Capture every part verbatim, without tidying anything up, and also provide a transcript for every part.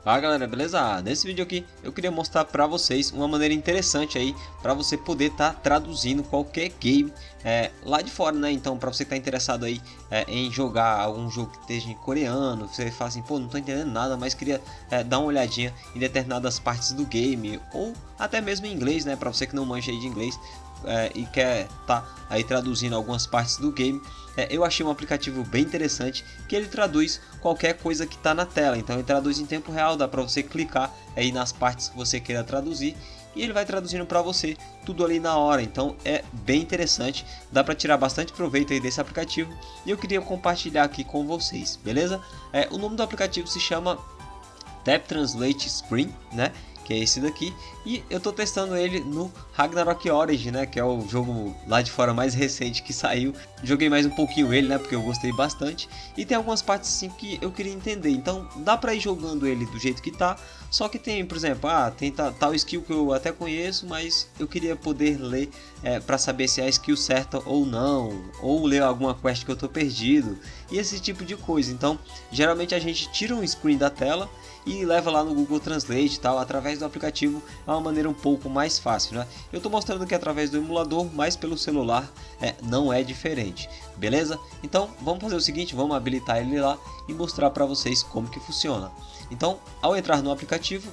Fala galera, beleza? Nesse vídeo aqui eu queria mostrar pra vocês uma maneira interessante aí para você poder estar tá traduzindo qualquer game é, lá de fora, né? Então, para você que tá interessado aí é, em jogar algum jogo que esteja em coreano, você fala assim, pô, não tô entendendo nada, mas queria é, dar uma olhadinha em determinadas partes do game, ou até mesmo em inglês, né? Para você que não manja aí de inglês é, e quer tá aí traduzindo algumas partes do game. É, eu achei um aplicativo bem interessante que ele traduz qualquer coisa que está na tela. Então ele traduz em tempo real, dá para você clicar aí nas partes que você queira traduzir e ele vai traduzindo para você tudo ali na hora. Então é bem interessante, dá para tirar bastante proveito aí desse aplicativo e eu queria compartilhar aqui com vocês, beleza? É, o nome do aplicativo se chama Tap Translate Screen, né? Que é esse daqui, e eu tô testando ele no Ragnarok Origin, né, que é o jogo lá de fora mais recente que saiu. Joguei mais um pouquinho ele, né, porque eu gostei bastante, e tem algumas partes assim que eu queria entender, então dá pra ir jogando ele do jeito que tá, só que tem, por exemplo, ah, tem tal skill que eu até conheço, mas eu queria poder ler é, pra saber se é a skill certa ou não, ou ler alguma quest que eu tô perdido, e esse tipo de coisa. Então, geralmente a gente tira um screen da tela e leva lá no Google Translate e tal, através do aplicativo é uma maneira um pouco mais fácil, né? Eu estou mostrando aqui através do emulador, mas pelo celular é, não é diferente, beleza? Então vamos fazer o seguinte, vamos habilitar ele lá e mostrar para vocês como que funciona. Então, ao entrar no aplicativo,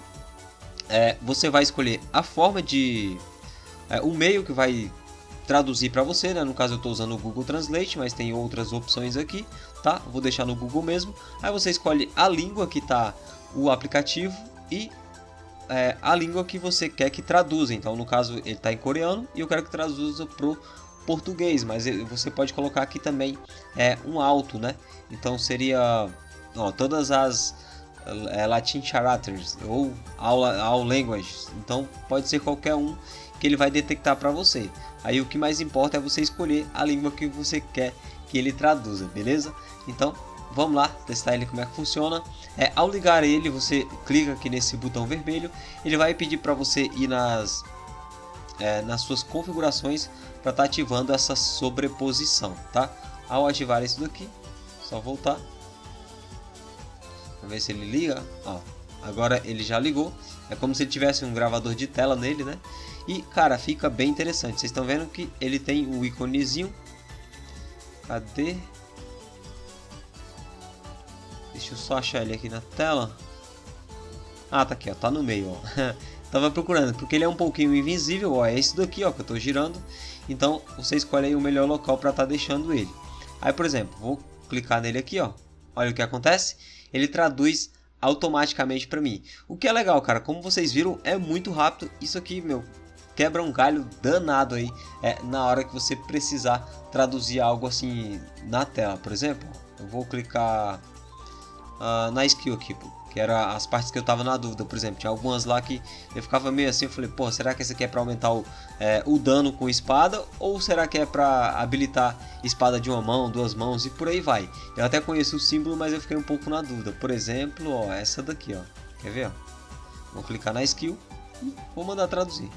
é, você vai escolher a forma de... É, o meio que vai traduzir para você, né? No caso eu estou usando o Google Translate, mas tem outras opções aqui, tá? Vou deixar no Google mesmo. Aí você escolhe a língua que está o aplicativo e é, a língua que você quer que traduza. Então no caso ele está em coreano e eu quero que traduza pro português, mas você pode colocar aqui também é, um alto, né? Então seria ó, todas as é, Latin characters ou all, all languages. Então pode ser qualquer um que ele vai detectar para você. Aí o que mais importa é você escolher a língua que você quer que ele traduza, beleza? Então vamos lá testar ele, como é que funciona. É, ao ligar ele, você clica aqui nesse botão vermelho, ele vai pedir para você ir nas, é, nas suas configurações para estar tá ativando essa sobreposição, tá? Ao ativar isso daqui, só voltar, vamos ver se ele liga. Ó, agora ele já ligou, é como se ele tivesse um gravador de tela nele, né? E cara, fica bem interessante. Vocês estão vendo que ele tem o íconezinho, cadê? Deixa eu só achar ele aqui na tela. Ah, tá aqui, ó, tá no meio, ó. Tava procurando, porque ele é um pouquinho invisível, ó, é esse daqui, ó, que eu tô girando. Então, você escolhe aí o melhor local para tá deixando ele. Aí, por exemplo, vou clicar nele aqui, ó. Olha o que acontece. Ele traduz automaticamente para mim. O que é legal, cara, como vocês viram, é muito rápido. Isso aqui, meu, quebra um galho danado aí, é, na hora que você precisar traduzir algo assim na tela. Por exemplo, eu vou clicar Uh, na skill aqui, pô, que era as partes que eu tava na dúvida. Por exemplo, tinha algumas lá que eu ficava meio assim, eu falei, pô, será que esse aqui é para aumentar o, é, o dano com espada, ou será que é para habilitar espada de uma mão, duas mãos e por aí vai. Eu até conheço o símbolo, mas eu fiquei um pouco na dúvida. Por exemplo, ó, essa daqui, ó, quer ver, ó? Vou clicar na skill e vou mandar traduzir.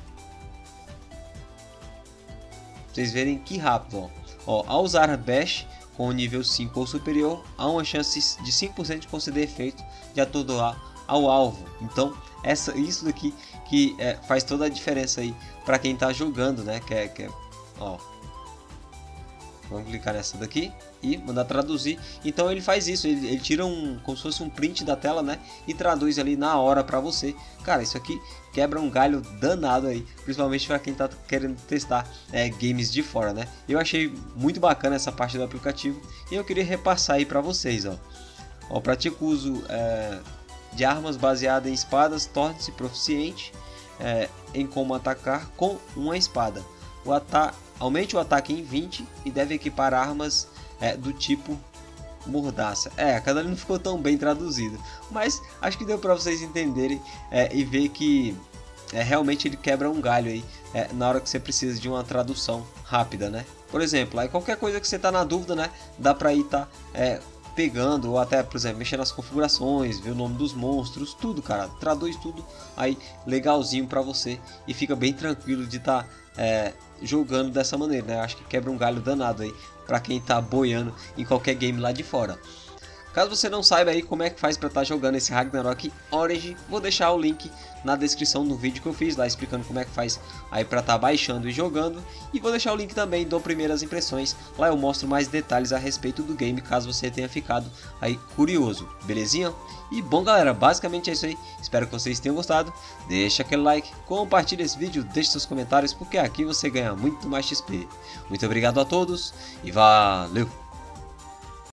Pra vocês verem que rápido, ó. Ó, ao usar bash com nível cinco ou superior, há uma chance de cinco por cento de conceder efeito de atordoar ao alvo. Então, essa, isso daqui que é, faz toda a diferença aí para quem está jogando, né? Que é, que é, ó. Vamos clicar nessa daqui e mandar traduzir. Então ele faz isso, ele, ele tira um, como se fosse um print da tela, né? E traduz ali na hora para você. Cara, isso aqui quebra um galho danado aí, principalmente para quem tá querendo testar é, games de fora, né? Eu achei muito bacana essa parte do aplicativo e eu queria repassar aí para vocês, ó. Ó, pratico o uso é, de armas baseadas em espadas, torne-se proficiente é, em como atacar com uma espada. O ataque Aumente o ataque em vinte e deve equipar armas é, do tipo mordaça. É, a cada ali não ficou tão bem traduzido, mas acho que deu para vocês entenderem é, e ver que é, realmente ele quebra um galho aí é, na hora que você precisa de uma tradução rápida, né? Por exemplo, aí qualquer coisa que você tá na dúvida, né? Dá para ir tá é, pegando ou até, por exemplo, mexer nas configurações, ver o nome dos monstros, tudo, cara. Traduz tudo aí legalzinho para você e fica bem tranquilo de estar tá, é, jogando dessa maneira, né? Acho que quebra um galho danado aí para quem tá boiando em qualquer game lá de fora. Caso você não saiba aí como é que faz para estar tá jogando esse Ragnarok Origin, vou deixar o link na descrição do vídeo que eu fiz lá explicando como é que faz aí para estar tá baixando e jogando, e vou deixar o link também do Primeiras Impressões, lá eu mostro mais detalhes a respeito do game caso você tenha ficado aí curioso, belezinha? E bom galera, basicamente é isso aí, espero que vocês tenham gostado, deixa aquele like, compartilha esse vídeo, deixe seus comentários porque aqui você ganha muito mais X P. Muito obrigado a todos e valeu!